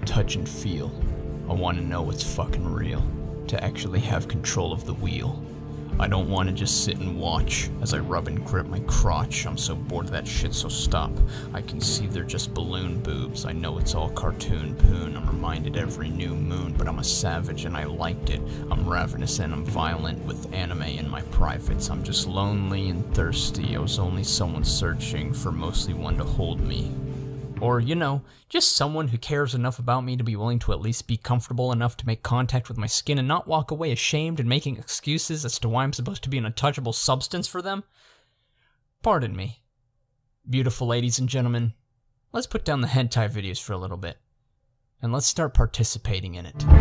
touch and feel. I want to know what's fucking real. To actually have control of the wheel. I don't want to just sit and watch as I rub and grip my crotch. I'm so bored of that shit, so stop. I can see they're just balloon boobs. I know it's all cartoon poon. I'm reminded every new moon, but I'm a savage and I liked it. I'm ravenous and I'm violent with anime in my privates. I'm just lonely and thirsty. I was only someone searching for mostly one to hold me. Or, you know, just someone who cares enough about me to be willing to at least be comfortable enough to make contact with my skin and not walk away ashamed and making excuses as to why I'm supposed to be an untouchable substance for them? Pardon me. Beautiful ladies and gentlemen, let's put down the hentai videos for a little bit, and let's start participating in it.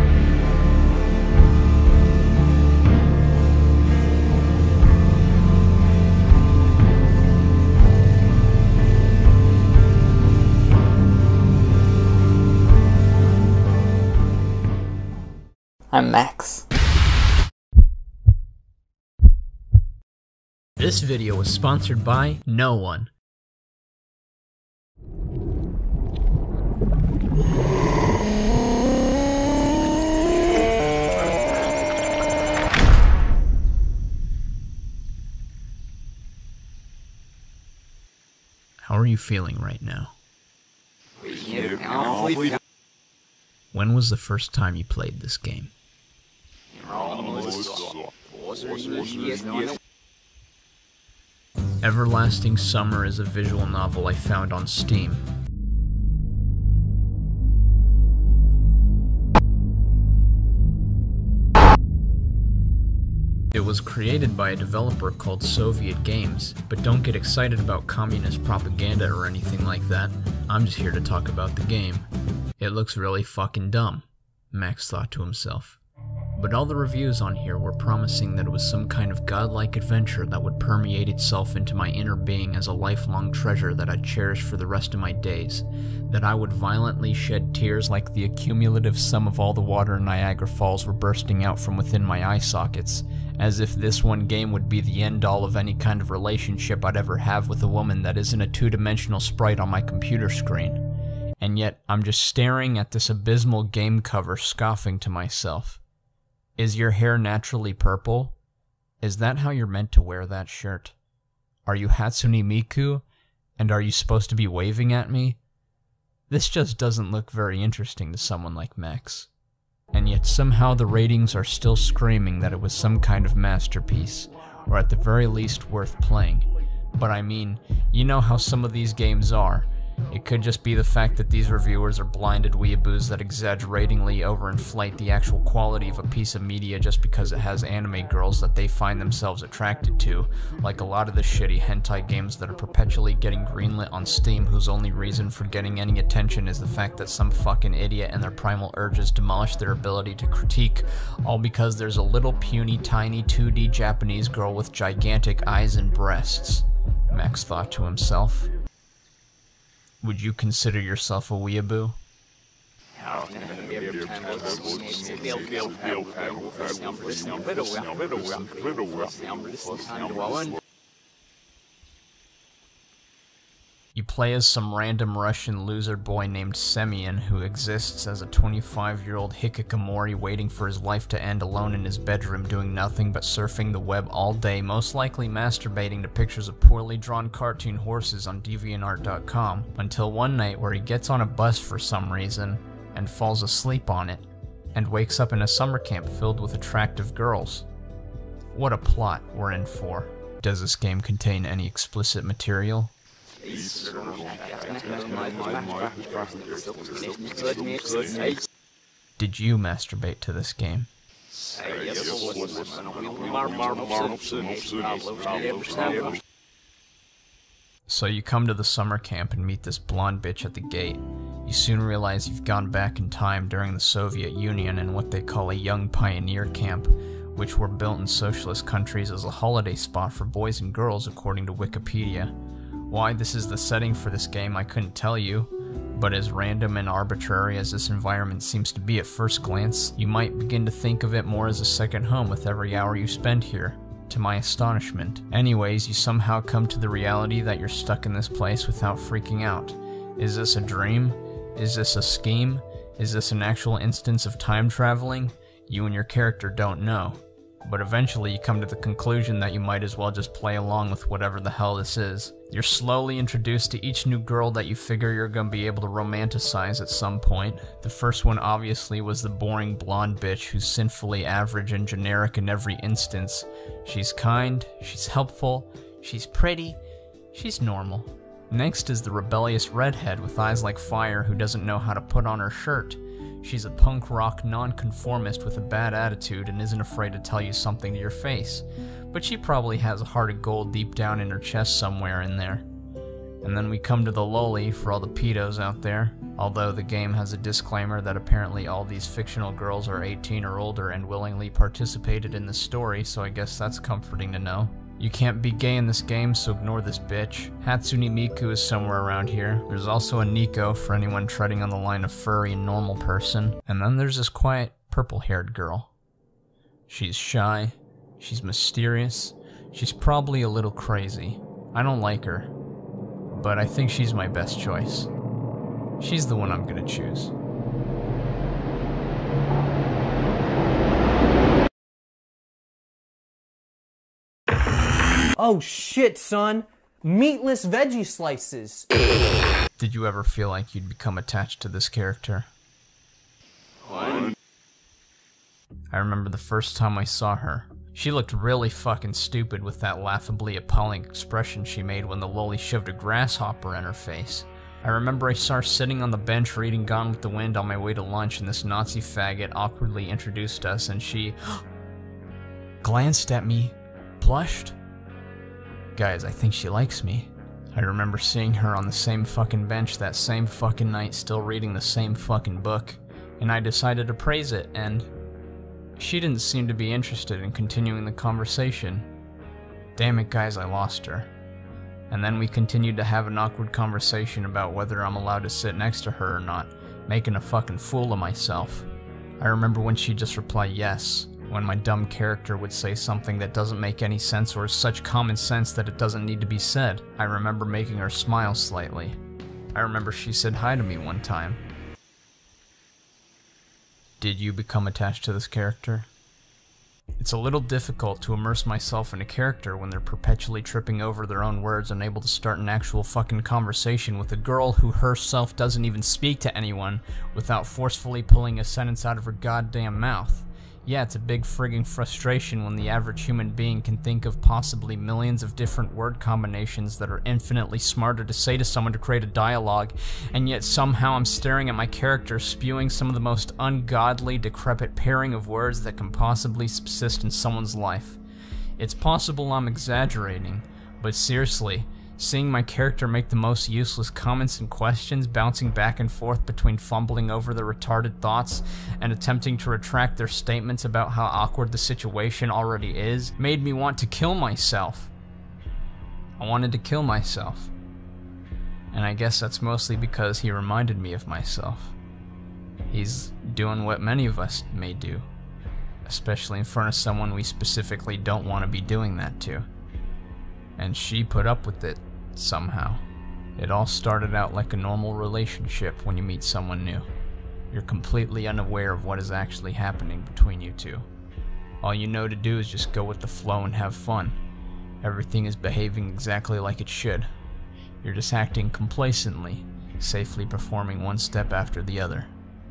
I'm Max. This video was sponsored by no one. How are you feeling right now? When was the first time you played this game? Everlasting Summer is a visual novel I found on Steam. It was created by a developer called Soviet Games, but don't get excited about communist propaganda or anything like that. I'm just here to talk about the game. It looks really fucking dumb, Max thought to himself. But all the reviews on here were promising that it was some kind of godlike adventure that would permeate itself into my inner being as a lifelong treasure that I'd cherish for the rest of my days, that I would violently shed tears like the accumulative sum of all the water in Niagara Falls were bursting out from within my eye sockets, as if this one game would be the end-all of any kind of relationship I'd ever have with a woman that isn't a two-dimensional sprite on my computer screen. And yet, I'm just staring at this abysmal game cover, scoffing to myself. Is your hair naturally purple? Is that how you're meant to wear that shirt? Are you Hatsune Miku? And are you supposed to be waving at me? This just doesn't look very interesting to someone like Max. And yet somehow the ratings are still screaming that it was some kind of masterpiece, or at the very least worth playing. But I mean, you know how some of these games are. It could just be the fact that these reviewers are blinded weeaboos that exaggeratingly overinflate the actual quality of a piece of media just because it has anime girls that they find themselves attracted to, like a lot of the shitty hentai games that are perpetually getting greenlit on Steam whose only reason for getting any attention is the fact that some fucking idiot and their primal urges demolish their ability to critique, all because there's a little puny tiny 2D Japanese girl with gigantic eyes and breasts, Max thought to himself. Would you consider yourself a weeaboo? You play as some random Russian loser boy named Semyon who exists as a 25-year-old hikikomori waiting for his life to end alone in his bedroom doing nothing but surfing the web all day, most likely masturbating to pictures of poorly drawn cartoon horses on deviantart.com, until one night where he gets on a bus for some reason and falls asleep on it, and wakes up in a summer camp filled with attractive girls. What a plot we're in for. Does this game contain any explicit material? Did you masturbate to this game? So you come to the summer camp and meet this blonde bitch at the gate. You soon realize you've gone back in time during the Soviet Union and what they call a young pioneer camp, which were built in socialist countries as a holiday spot for boys and girls according to Wikipedia. Why this is the setting for this game I couldn't tell you, but as random and arbitrary as this environment seems to be at first glance, you might begin to think of it more as a second home with every hour you spend here, to my astonishment. Anyways, you somehow come to the reality that you're stuck in this place without freaking out. Is this a dream? Is this a scheme? Is this an actual instance of time traveling? You and your character don't know. But eventually you come to the conclusion that you might as well just play along with whatever the hell this is. You're slowly introduced to each new girl that you figure you're gonna be able to romanticize at some point. The first one obviously was the boring blonde bitch who's sinfully average and generic in every instance. She's kind, she's helpful, she's pretty, she's normal. Next is the rebellious redhead with eyes like fire who doesn't know how to put on her shirt. She's a punk rock nonconformist with a bad attitude and isn't afraid to tell you something to your face, but she probably has a heart of gold deep down in her chest somewhere in there. And then we come to the loli for all the pedos out there, although the game has a disclaimer that apparently all these fictional girls are 18 or older and willingly participated in the story, so I guess that's comforting to know. You can't be gay in this game, so ignore this bitch. Hatsune Miku is somewhere around here. There's also a Nico for anyone treading on the line of furry and normal person. And then there's this quiet, purple-haired girl. She's shy, she's mysterious, she's probably a little crazy. I don't like her, but I think she's my best choice. She's the one I'm gonna choose. Oh shit, son. Meatless veggie slices. Did you ever feel like you'd become attached to this character? What? I remember the first time I saw her. She looked really fucking stupid with that laughably appalling expression she made when the loli shoved a grasshopper in her face. I remember I saw her sitting on the bench reading Gone with the Wind on my way to lunch, and this Nazi faggot awkwardly introduced us, and she glanced at me, blushed. Guys, I think she likes me. I remember seeing her on the same fucking bench that same fucking night, still reading the same fucking book, and I decided to praise it, and she didn't seem to be interested in continuing the conversation. Damn it, guys, I lost her. And then we continued to have an awkward conversation about whether I'm allowed to sit next to her or not, making a fucking fool of myself. I remember when she just replied yes, when my dumb character would say something that doesn't make any sense or is such common sense that it doesn't need to be said. I remember making her smile slightly. I remember she said hi to me one time. Did you become attached to this character? It's a little difficult to immerse myself in a character when they're perpetually tripping over their own words, unable to start an actual fucking conversation with a girl who herself doesn't even speak to anyone without forcefully pulling a sentence out of her goddamn mouth. Yeah, it's a big frigging frustration when the average human being can think of possibly millions of different word combinations that are infinitely smarter to say to someone to create a dialogue, and yet somehow I'm staring at my character spewing some of the most ungodly, decrepit pairing of words that can possibly subsist in someone's life. It's possible I'm exaggerating, but seriously, seeing my character make the most useless comments and questions, bouncing back and forth between fumbling over their retarded thoughts and attempting to retract their statements about how awkward the situation already is, made me want to kill myself. I wanted to kill myself. And I guess that's mostly because he reminded me of myself. He's doing what many of us may do, especially in front of someone we specifically don't want to be doing that to. And she put up with it. Somehow. It all started out like a normal relationship when you meet someone new. You're completely unaware of what is actually happening between you two. All you know to do is just go with the flow and have fun. Everything is behaving exactly like it should. You're just acting complacently, safely performing one step after the other.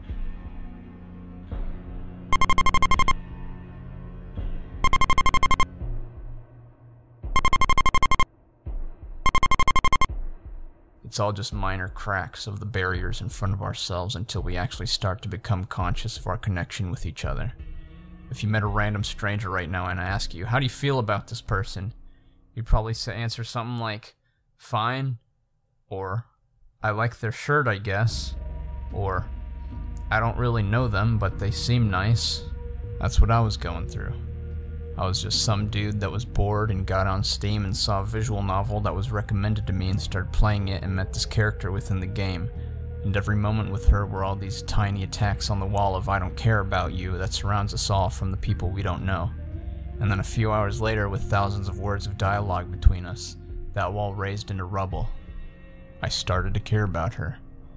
It's all just minor cracks of the barriers in front of ourselves until we actually start to become conscious of our connection with each other. If you met a random stranger right now and I ask you, how do you feel about this person? You'd probably answer something like, fine, or I like their shirt, I guess, or I don't really know them, but they seem nice. That's what I was going through. I was just some dude that was bored and got on Steam and saw a visual novel that was recommended to me and started playing it and met this character within the game. And every moment with her were all these tiny attacks on the wall of I don't care about you that surrounds us all from the people we don't know. And then a few hours later, with thousands of words of dialogue between us, that wall raised into rubble. I started to care about her.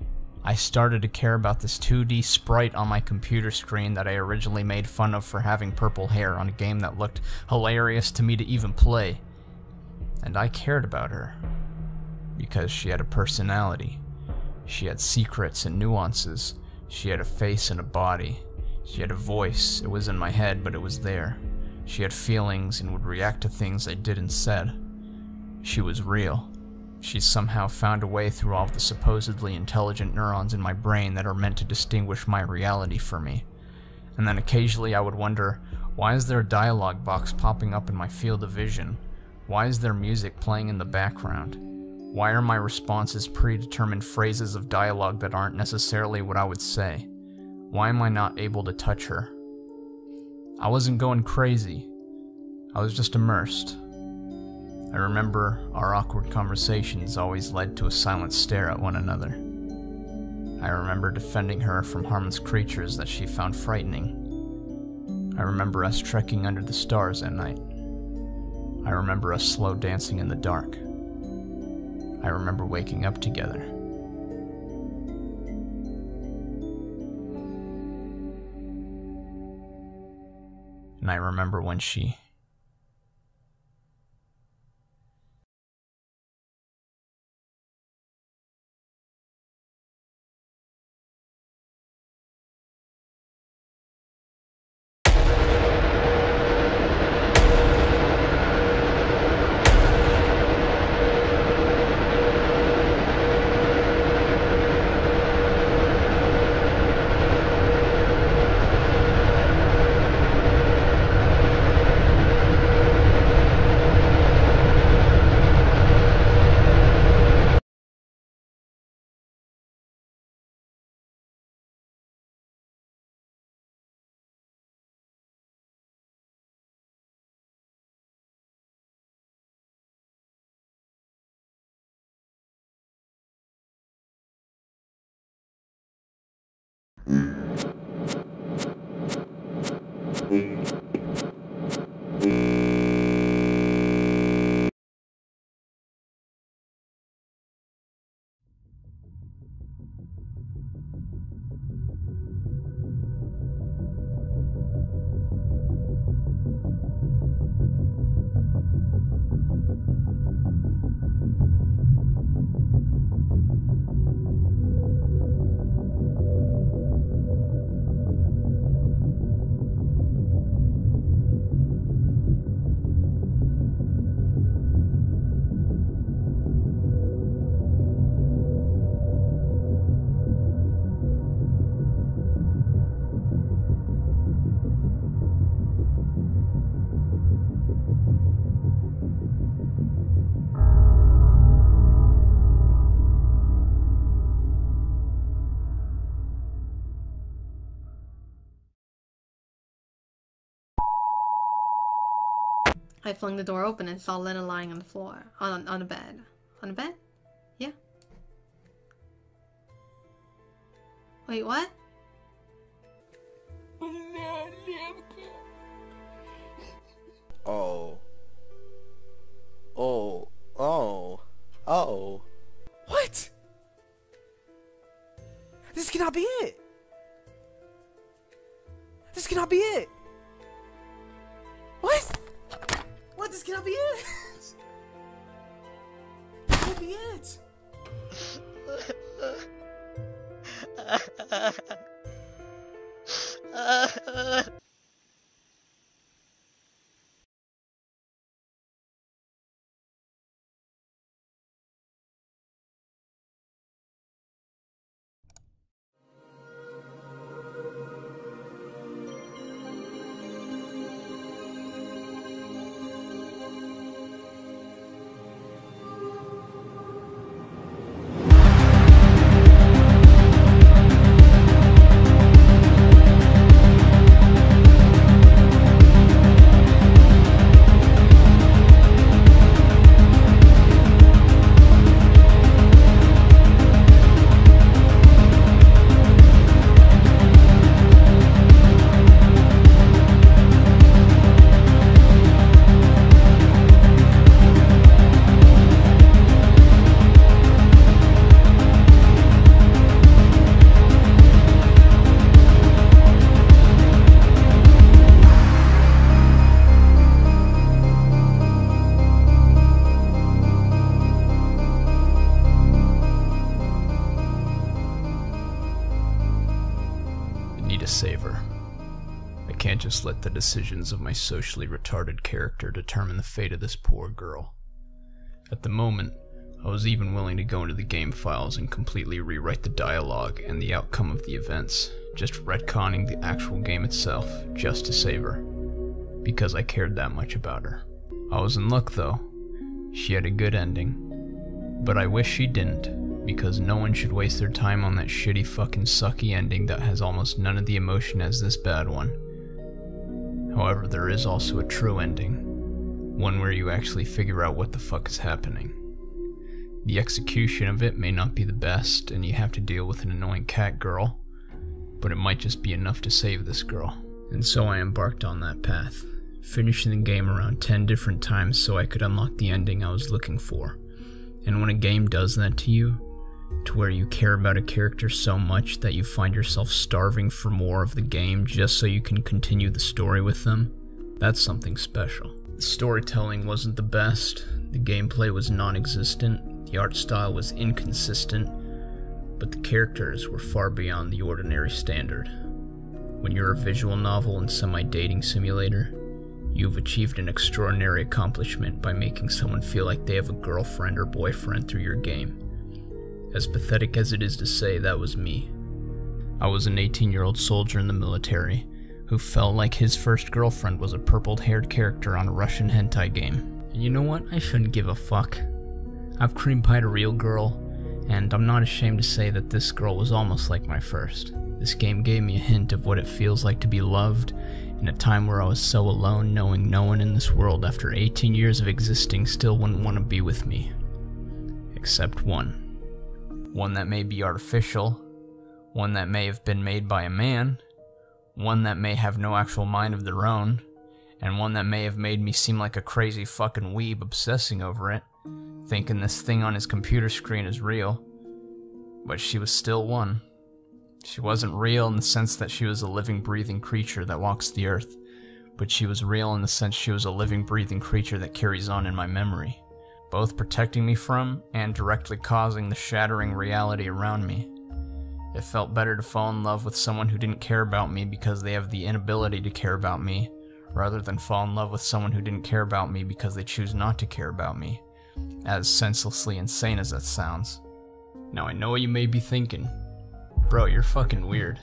I started to care about this 2D sprite on my computer screen that I originally made fun of for having purple hair on a game that looked hilarious to me to even play. And I cared about her. Because she had a personality. She had secrets and nuances. She had a face and a body. She had a voice. It was in my head, but it was there. She had feelings and would react to things I did and said. She was real. She somehow found a way through all of the supposedly intelligent neurons in my brain that are meant to distinguish my reality for me. And then occasionally I would wonder, why is there a dialogue box popping up in my field of vision? Why is there music playing in the background? Why are my responses predetermined phrases of dialogue that aren't necessarily what I would say? Why am I not able to touch her? I wasn't going crazy. I was just immersed. I remember our awkward conversations always led to a silent stare at one another. I remember defending her from harmless creatures that she found frightening. I remember us trekking under the stars at night. I remember us slow dancing in the dark. I remember waking up together. And I remember when she... I flung the door open and saw Lena lying on the floor. On a bed. On a bed? Yeah. Wait, what? Oh. Oh. Oh. Oh. What? This cannot be it. This cannot be it. What? What? This cannot be it. This can't be it. save her. I can't just let the decisions of my socially retarded character determine the fate of this poor girl. At the moment, I was even willing to go into the game files and completely rewrite the dialogue and the outcome of the events, just retconning the actual game itself, just to save her. Because I cared that much about her. I was in luck though. She had a good ending. But I wish she didn't, because no one should waste their time on that shitty fucking sucky ending that has almost none of the emotion as this bad one. However, there is also a true ending. One where you actually figure out what the fuck is happening. The execution of it may not be the best, and you have to deal with an annoying cat girl, but it might just be enough to save this girl. And so I embarked on that path, finishing the game around 10 different times so I could unlock the ending I was looking for. And when a game does that to you, to where you care about a character so much that you find yourself starving for more of the game just so you can continue the story with them, that's something special. The storytelling wasn't the best, the gameplay was non-existent, the art style was inconsistent, but the characters were far beyond the ordinary standard. When you're a visual novel and semi-dating simulator, you've achieved an extraordinary accomplishment by making someone feel like they have a girlfriend or boyfriend through your game. As pathetic as it is to say, that was me. I was an 18-year-old soldier in the military who felt like his first girlfriend was a purple-haired character on a Russian hentai game. And you know what? I shouldn't give a fuck. I've cream pied a real girl, and I'm not ashamed to say that this girl was almost like my first. This game gave me a hint of what it feels like to be loved in a time where I was so alone, knowing no one in this world after 18 years of existing still wouldn't want to be with me. Except one. One that may be artificial, one that may have been made by a man, one that may have no actual mind of their own, and one that may have made me seem like a crazy fucking weeb obsessing over it, thinking this thing on his computer screen is real. But she was still one. She wasn't real in the sense that she was a living, breathing creature that walks the earth, but she was real in the sense she was a living, breathing creature that carries on in my memory, both protecting me from and directly causing the shattering reality around me. It felt better to fall in love with someone who didn't care about me because they have the inability to care about me, rather than fall in love with someone who didn't care about me because they choose not to care about me, as senselessly insane as that sounds. Now I know what you may be thinking. Bro, you're fucking weird.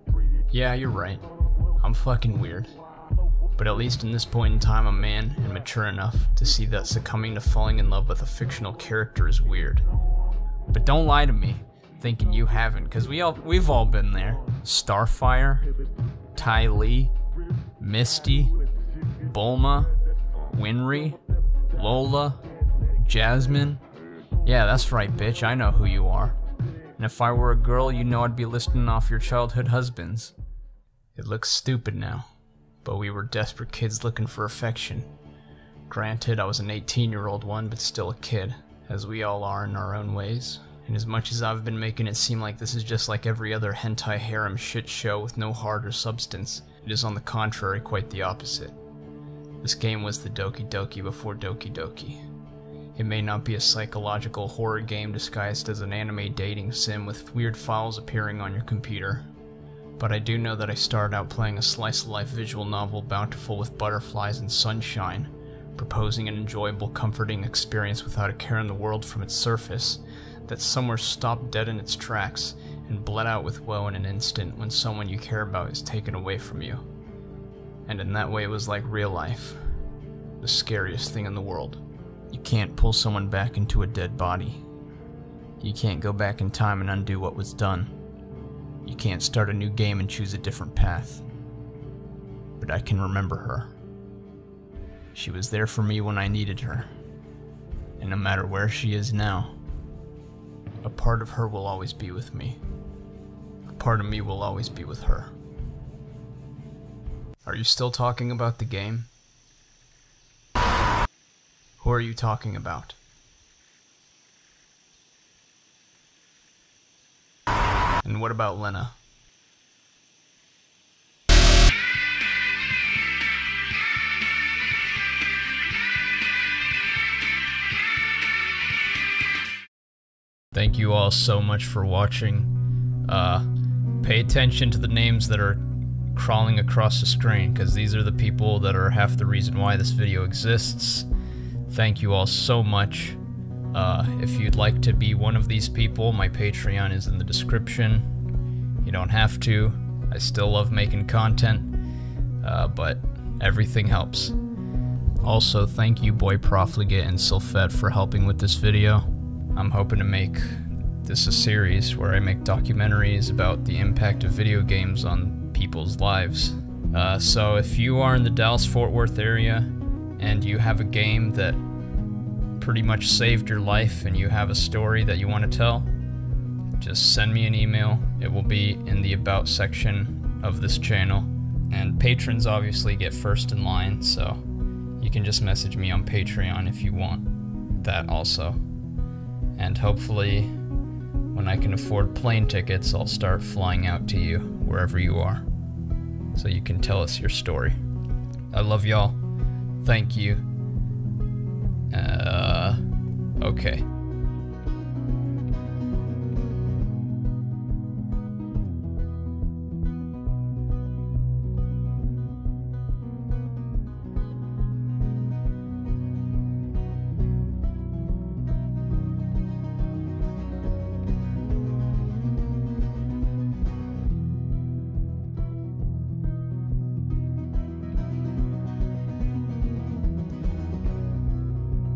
Yeah, you're right. I'm fucking weird. But at least in this point in time, I'm a man and mature enough to see that succumbing to falling in love with a fictional character is weird. But don't lie to me, thinking you haven't, because we've all been there. Starfire, Ty Lee, Misty, Bulma, Winry, Lola, Jasmine. Yeah, that's right, bitch, I know who you are. And if I were a girl, you know I'd be listing off your childhood husbands. It looks stupid now, but we were desperate kids looking for affection. Granted, I was an 18-year-old one, but still a kid, as we all are in our own ways. And as much as I've been making it seem like this is just like every other hentai harem shit show with no heart or substance, it is on the contrary quite the opposite. This game was the Doki Doki before Doki Doki. It may not be a psychological horror game disguised as an anime dating sim with weird files appearing on your computer, but I do know that I started out playing a slice-of-life visual novel bountiful with butterflies and sunshine, proposing an enjoyable, comforting experience without a care in the world from its surface, that somewhere stopped dead in its tracks and bled out with woe in an instant when someone you care about is taken away from you. And in that way it was like real life, the scariest thing in the world. You can't pull someone back into a dead body. You can't go back in time and undo what was done. You can't start a new game and choose a different path. But I can remember her. She was there for me when I needed her. And no matter where she is now, a part of her will always be with me. A part of me will always be with her. Are you still talking about the game? Who are you talking about? And what about Lena? Thank you all so much for watching. Pay attention to the names that are crawling across the screen, because these are the people that are half the reason why this video exists. Thank you all so much. If you'd like to be one of these people, my Patreon is in the description. You don't have to. I still love making content, but everything helps. Also, thank you Boy Profligate and Sylphet for helping with this video. I'm hoping to make this a series where I make documentaries about the impact of video games on people's lives. So if you are in the Dallas-Fort Worth area and you have a game that pretty much saved your life and you have a story that you want to tell, just send me an email. It will be in the About section of this channel. And patrons obviously get first in line, so you can just message me on Patreon if you want that also. And hopefully, when I can afford plane tickets, I'll start flying out to you wherever you are, so you can tell us your story. I love y'all. Thank you. Okay.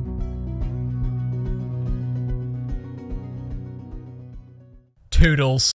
Toodles.